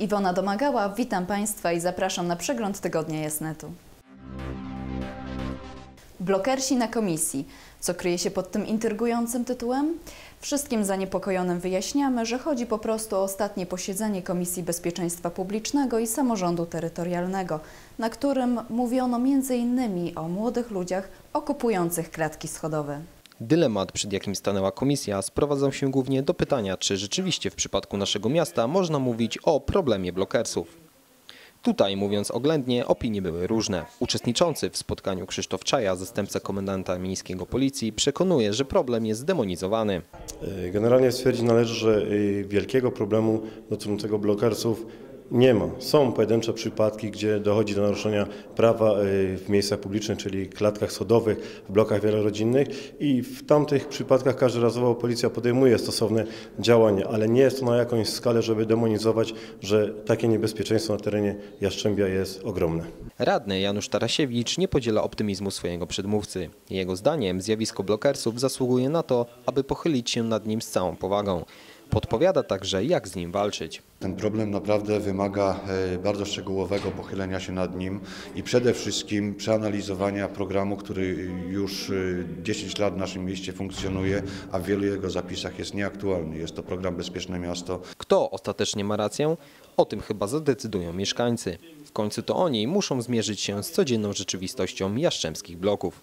Iwona Domagała, witam Państwa i zapraszam na przegląd Tygodnia Jasnetu. Blokersi na komisji. Co kryje się pod tym intrygującym tytułem? Wszystkim zaniepokojonym wyjaśniamy, że chodzi po prostu o ostatnie posiedzenie Komisji Bezpieczeństwa Publicznego i Samorządu Terytorialnego, na którym mówiono m.in. o młodych ludziach okupujących klatki schodowe. Dylemat, przed jakim stanęła komisja, sprowadzał się głównie do pytania, czy rzeczywiście w przypadku naszego miasta można mówić o problemie blokersów. Tutaj, mówiąc oględnie, opinie były różne. Uczestniczący w spotkaniu Krzysztof Czaja, zastępca komendanta miejskiego policji, przekonuje, że problem jest zdemonizowany. Generalnie stwierdzić należy, że wielkiego problemu dotyczącego blokersów nie ma. Są pojedyncze przypadki, gdzie dochodzi do naruszenia prawa w miejscach publicznych, czyli klatkach schodowych, w blokach wielorodzinnych i w tamtych przypadkach każdorazowo policja podejmuje stosowne działania, ale nie jest to na jakąś skalę, żeby demonizować, że takie niebezpieczeństwo na terenie Jastrzębia jest ogromne. Radny Janusz Tarasiewicz nie podziela optymizmu swojego przedmówcy. Jego zdaniem zjawisko blokersów zasługuje na to, aby pochylić się nad nim z całą powagą. Podpowiada także, jak z nim walczyć. Ten problem naprawdę wymaga bardzo szczegółowego pochylenia się nad nim i przede wszystkim przeanalizowania programu, który już 10 lat w naszym mieście funkcjonuje, a w wielu jego zapisach jest nieaktualny. Jest to program Bezpieczne Miasto. Kto ostatecznie ma rację? O tym chyba zadecydują mieszkańcy. W końcu to oni muszą zmierzyć się z codzienną rzeczywistością jastrzębskich bloków.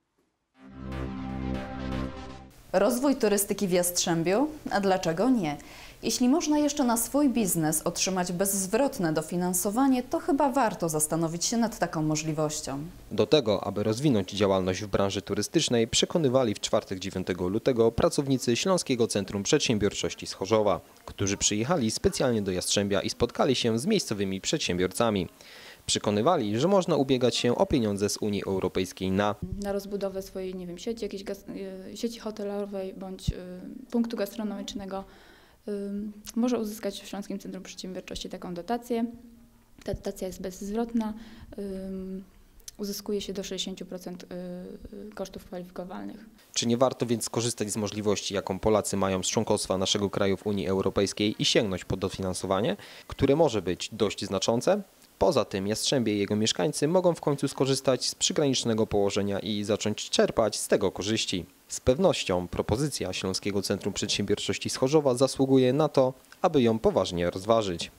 Rozwój turystyki w Jastrzębiu? A dlaczego nie? Jeśli można jeszcze na swój biznes otrzymać bezzwrotne dofinansowanie, to chyba warto zastanowić się nad taką możliwością. Do tego, aby rozwinąć działalność w branży turystycznej, przekonywali w czwartek 9 lutego pracownicy Śląskiego Centrum Przedsiębiorczości z Chorzowa, którzy przyjechali specjalnie do Jastrzębia i spotkali się z miejscowymi przedsiębiorcami. Przekonywali, że można ubiegać się o pieniądze z Unii Europejskiej na rozbudowę swojej, sieci, jakiejś sieci hotelowej bądź punktu gastronomicznego. Może uzyskać w Śląskim Centrum Przedsiębiorczości taką dotację. Ta dotacja jest bezzwrotna. Uzyskuje się do 60% kosztów kwalifikowalnych. Czy nie warto więc skorzystać z możliwości, jaką Polacy mają z członkostwa naszego kraju w Unii Europejskiej i sięgnąć po dofinansowanie, które może być dość znaczące? Poza tym Jastrzębie i jego mieszkańcy mogą w końcu skorzystać z przygranicznego położenia i zacząć czerpać z tego korzyści. Z pewnością propozycja Śląskiego Centrum Przedsiębiorczości z Chorzowa zasługuje na to, aby ją poważnie rozważyć.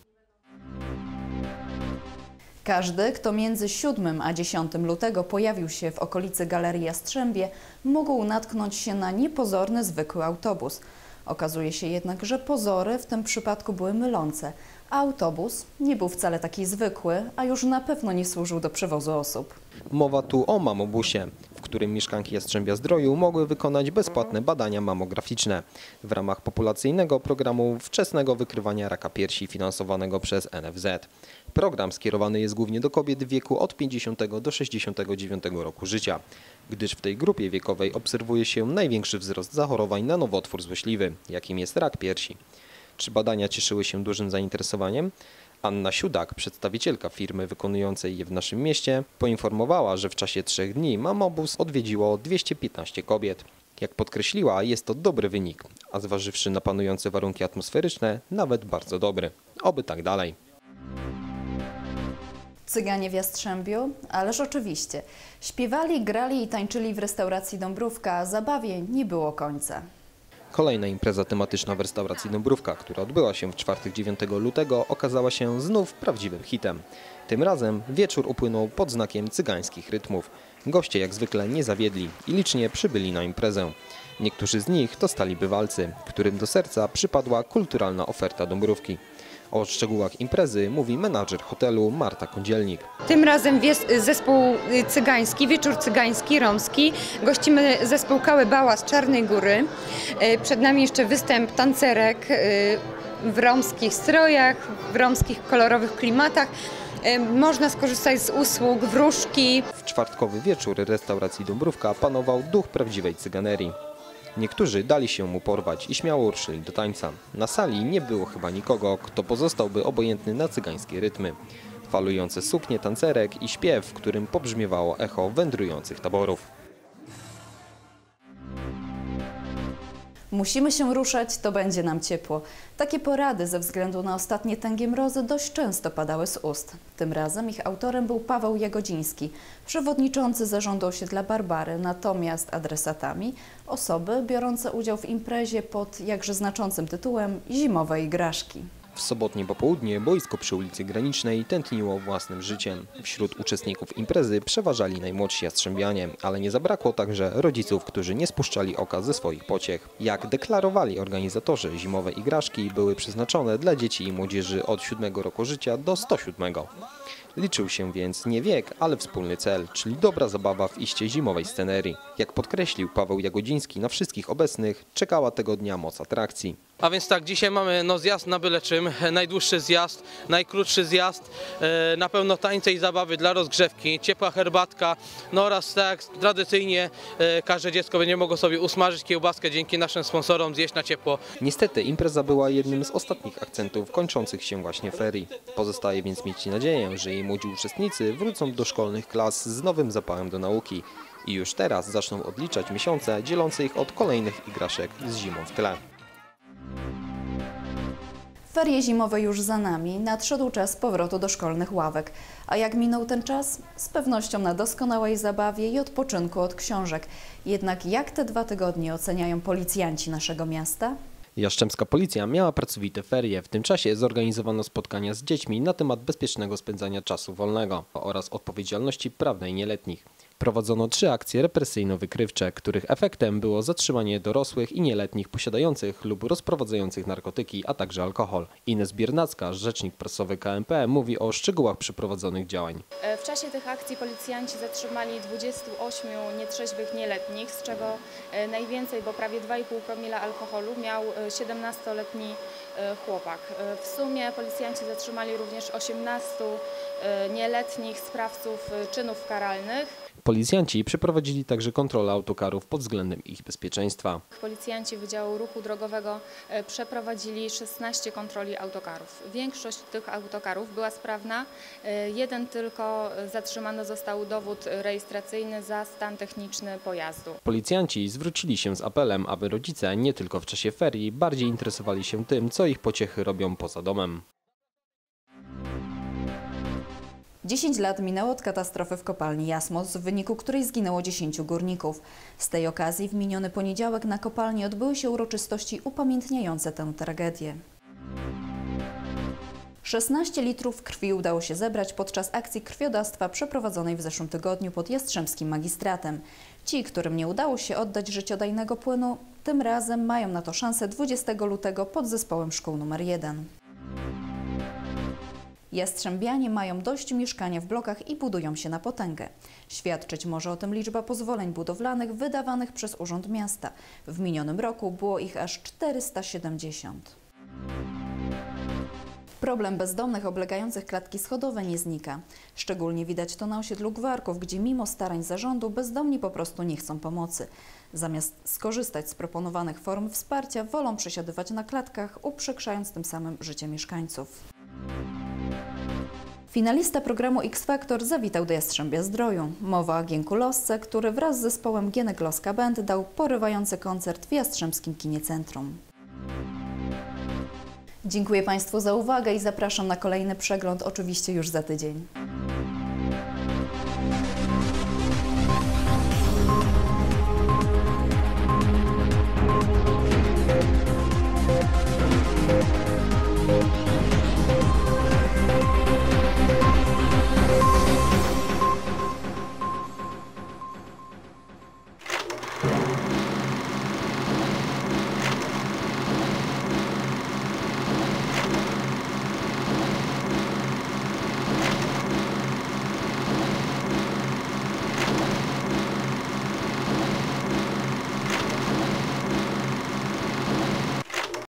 Każdy, kto między 7 a 10 lutego pojawił się w okolicy Galerii Jastrzębie, mógł natknąć się na niepozorny, zwykły autobus. Okazuje się jednak, że pozory w tym przypadku były mylące, a autobus nie był wcale taki zwykły, a już na pewno nie służył do przewozu osób. Mowa tu o mamobusie, w którym mieszkanki Jastrzębia-Zdroju mogły wykonać bezpłatne badania mamograficzne w ramach populacyjnego programu wczesnego wykrywania raka piersi finansowanego przez NFZ. Program skierowany jest głównie do kobiet w wieku od 50 do 69 roku życia, gdyż w tej grupie wiekowej obserwuje się największy wzrost zachorowań na nowotwór złośliwy, jakim jest rak piersi. Czy badania cieszyły się dużym zainteresowaniem? Anna Siudak, przedstawicielka firmy wykonującej je w naszym mieście, poinformowała, że w czasie 3 dni mamobus odwiedziło 215 kobiet. Jak podkreśliła, jest to dobry wynik, a zważywszy na panujące warunki atmosferyczne, nawet bardzo dobry. Oby tak dalej. Cyganie w Jastrzębiu? Ależ oczywiście. Śpiewali, grali i tańczyli w restauracji Dąbrówka, a zabawie nie było końca. Kolejna impreza tematyczna w restauracji Dąbrówka, która odbyła się w czwartek 9 lutego, okazała się znów prawdziwym hitem. Tym razem wieczór upłynął pod znakiem cygańskich rytmów. Goście jak zwykle nie zawiedli i licznie przybyli na imprezę. Niektórzy z nich to stali bywalcy, którym do serca przypadła kulturalna oferta Dąbrówki. O szczegółach imprezy mówi menadżer hotelu Marta Kądzielnik. Tym razem jest zespół cygański, wieczór cygański, romski. Gościmy zespół Kałybała z Czarnej Góry. Przed nami jeszcze występ tancerek w romskich strojach, w romskich kolorowych klimatach. Można skorzystać z usług wróżki. W czwartkowy wieczór restauracji Dąbrówka panował duch prawdziwej cyganerii. Niektórzy dali się mu porwać i śmiało ruszyli do tańca. Na sali nie było chyba nikogo, kto pozostałby obojętny na cygańskie rytmy. Falujące suknie tancerek i śpiew, w którym pobrzmiewało echo wędrujących taborów. Musimy się ruszać, to będzie nam ciepło. Takie porady ze względu na ostatnie tęgie mrozy dość często padały z ust. Tym razem ich autorem był Paweł Jagodziński, przewodniczący zarządu osiedla Barbary, natomiast adresatami osoby biorące udział w imprezie pod jakże znaczącym tytułem Zimowe Igraszki. W sobotnie popołudnie boisko przy ulicy Granicznej tętniło własnym życiem. Wśród uczestników imprezy przeważali najmłodsi jastrzębianie, ale nie zabrakło także rodziców, którzy nie spuszczali oka ze swoich pociech. Jak deklarowali organizatorzy, zimowe igraszki były przeznaczone dla dzieci i młodzieży od 7 roku życia do 107. Liczył się więc nie wiek, ale wspólny cel, czyli dobra zabawa w iście zimowej scenerii. Jak podkreślił Paweł Jagodziński, na wszystkich obecnych czekała tego dnia moc atrakcji. A więc tak, dzisiaj mamy zjazd na byle czym, najdłuższy zjazd, najkrótszy zjazd, na pewno tańce i zabawy dla rozgrzewki, ciepła herbatka, no oraz tak tradycyjnie każde dziecko będzie mogło sobie usmażyć kiełbaskę dzięki naszym sponsorom, zjeść na ciepło. Niestety impreza była jednym z ostatnich akcentów kończących się właśnie ferii. Pozostaje więc mieć nadzieję, że jej młodzi uczestnicy wrócą do szkolnych klas z nowym zapałem do nauki i już teraz zaczną odliczać miesiące dzielące ich od kolejnych igraszek z zimą w tle. Ferie zimowe już za nami, nadszedł czas powrotu do szkolnych ławek. A jak minął ten czas? Z pewnością na doskonałej zabawie i odpoczynku od książek. Jednak jak te 2 tygodnie oceniają policjanci naszego miasta? Jastrzębska Policja miała pracowite ferie. W tym czasie zorganizowano spotkania z dziećmi na temat bezpiecznego spędzania czasu wolnego oraz odpowiedzialności prawnej nieletnich. Prowadzono 3 akcje represyjno-wykrywcze, których efektem było zatrzymanie dorosłych i nieletnich posiadających lub rozprowadzających narkotyki, a także alkohol. Ines Biernacka, rzecznik prasowy KMP, mówi o szczegółach przeprowadzonych działań. W czasie tych akcji policjanci zatrzymali 28 nietrzeźwych nieletnich, z czego najwięcej, bo prawie 2,5 promila alkoholu miał 17-letni chłopak. W sumie policjanci zatrzymali również 18 nieletnich sprawców czynów karalnych. Policjanci przeprowadzili także kontrolę autokarów pod względem ich bezpieczeństwa. Policjanci Wydziału Ruchu Drogowego przeprowadzili 16 kontroli autokarów. Większość tych autokarów była sprawna, jeden tylko zatrzymany został dowód rejestracyjny za stan techniczny pojazdu. Policjanci zwrócili się z apelem, aby rodzice nie tylko w czasie ferii bardziej interesowali się tym, co ich pociechy robią poza domem. 10 lat minęło od katastrofy w kopalni Jasmos, w wyniku której zginęło 10 górników. Z tej okazji w miniony poniedziałek na kopalni odbyły się uroczystości upamiętniające tę tragedię. 16 litrów krwi udało się zebrać podczas akcji krwiodawstwa przeprowadzonej w zeszłym tygodniu pod jastrzębskim magistratem. Ci, którym nie udało się oddać życiodajnego płynu, tym razem mają na to szansę 20 lutego pod zespołem szkół nr 1. Jastrzębianie mają dość mieszkania w blokach i budują się na potęgę. Świadczyć może o tym liczba pozwoleń budowlanych wydawanych przez Urząd Miasta. W minionym roku było ich aż 470. Problem bezdomnych oblegających klatki schodowe nie znika. Szczególnie widać to na osiedlu Gwarków, gdzie mimo starań zarządu bezdomni po prostu nie chcą pomocy. Zamiast skorzystać z proponowanych form wsparcia, wolą przesiadywać na klatkach, uprzykrzając tym samym życie mieszkańców. Finalista programu X Factor zawitał do Jastrzębia-Zdroju. Mowa o Gienku Losce, który wraz z zespołem Gienek Loska Band dał porywający koncert w Jastrzębskim Kinie Centrum. Dziękuję Państwu za uwagę i zapraszam na kolejny przegląd, oczywiście już za tydzień.